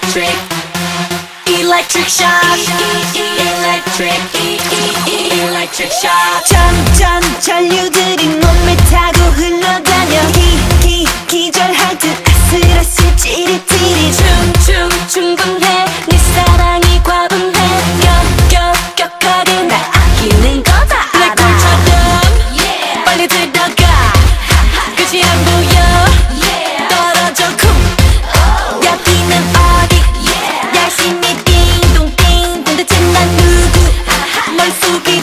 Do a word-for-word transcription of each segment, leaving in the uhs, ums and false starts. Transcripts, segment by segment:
electric, electric shock, electric, electric shock. 점점 전류들이 몸을 타고 흘러다녀 기, 기, 기절할 듯 아슬아슬 찌릿찌릿 충충 충분해 네 사랑이 과분해 격격격하게 나 아끼는 거 다 알아. 블랙홀처럼 빨리 들어가 끝이 안 보여 떨어져 쿵 여기는 어디 열심히 띵동띵동 대체 난 누구 머릿속이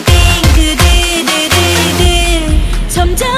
띵그드드드드 점점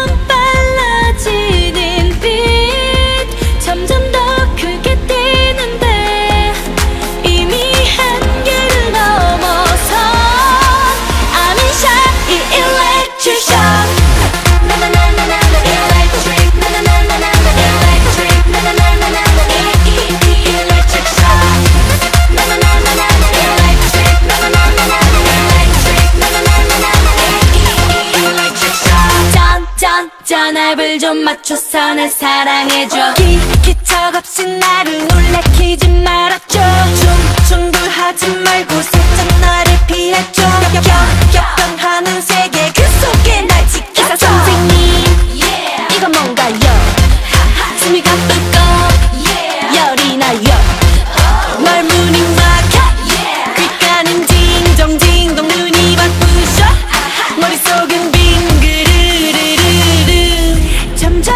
빨라지는 빛 점점 더 크게 뛰는데 이미 한계를 넘어서 I'm in shock 이 electric shock 나나나나나 electric 나나나나나 electric 나나나나나 electric shock 나나나나나 electric 나나나나나 electric 나나나나나 electric shock 짠짠 짠압을 좀 맞춰서 날 사랑해줘 기, 기척 없이 나를 놀래키지 말아줘 충충돌하지 말고 살짝 나를 피해줘 격격격변하는 세계 그 속에 날 지켜줘 선생님 이건 뭔가요 숨이 가쁘고 열이 나요 널 문이 막혀 귓가는 딩동딩동 눈이 바쁘셔 머릿속은 빙그르르르르 점점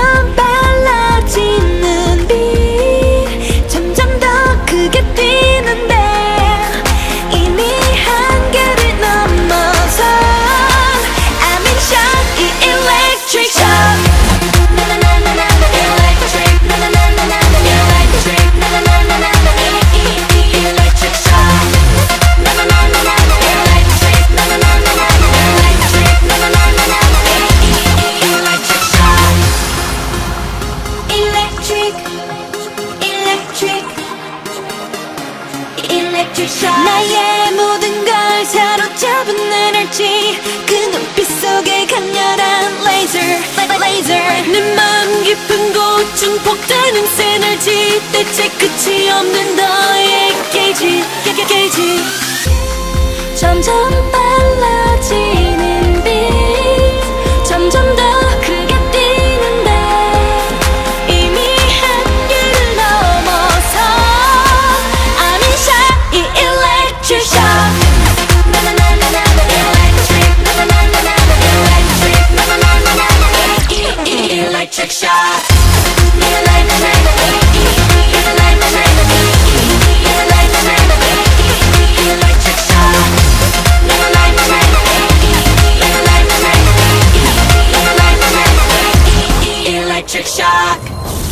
빨라지는 빛 점점 더 크게 뛰는데 이미 한계를 넘어서 I'm in shock 이 electric shock 나나나나나 electric 나나나나나 electric 나나나나나 electric shock 나나나나나 electric 나나나나나 electric 나나나나나 electric shock electric electric electric shock 나의 모든 걸 사로잡은 에너지 그 눈빛 속에 강렬한 laser laser 내 마음 깊은 곳 증폭되는 시너지 대체 끝이 없는 너의 게이지 게이지 점점 빨라지는 빛 점점 더 크게 뛰는데 이미 한계를 넘어서 I'm in shock 이 electric shock 나나나나나 electric 나나나나나 electric 나나나나나 electric shock electric electric shock electric shock